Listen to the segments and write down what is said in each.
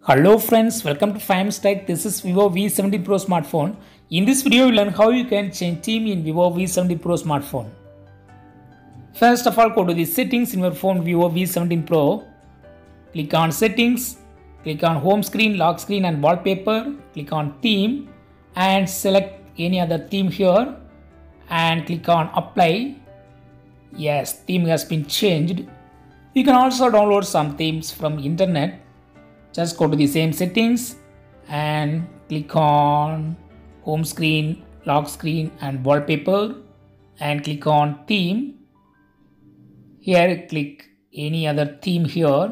Hello friends, welcome to Famous Tech. This is Vivo V17 Pro smartphone. In this video, we'll learn how you can change theme in Vivo V17 Pro smartphone. First of all, go to the settings in your phone Vivo V17 Pro. Click on settings, click on home screen, lock screen and wallpaper. Click on theme and select any other theme here and click on apply. Yes, theme has been changed. You can also download some themes from internet. Just go to the same settings and click on home screen, lock screen and wallpaper and click on theme. Here click any other theme here.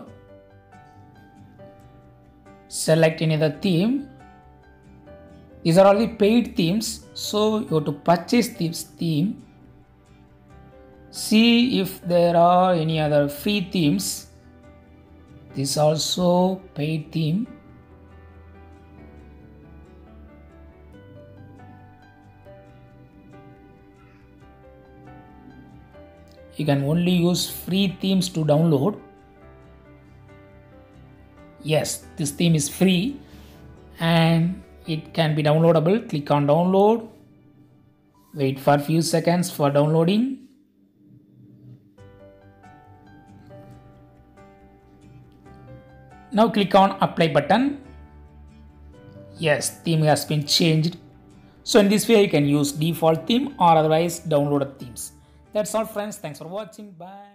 Select any other theme. These are all the paid themes, so you have to purchase this theme. See if there are any other free themes. This is also paid theme. You can only use free themes to download. Yes, this theme is free and it can be downloadable. Click on download. Wait for a few seconds for downloading. Now click on apply button. Yes, theme has been changed. So in this way you can use default theme or otherwise downloaded themes. That's all friends. Thanks for watching. Bye.